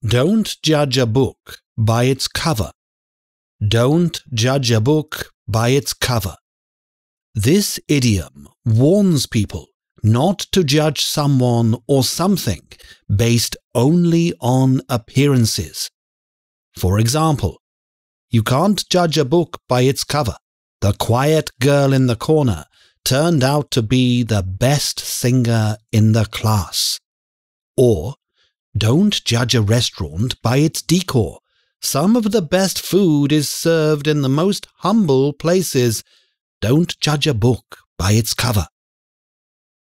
Don't judge a book by its cover. Don't judge a book by its cover. This idiom warns people not to judge someone or something based only on appearances. For example, you can't judge a book by its cover. The quiet girl in the corner turned out to be the best singer in the class. Or, don't judge a restaurant by its decor. Some of the best food is served in the most humble places. Don't judge a book by its cover.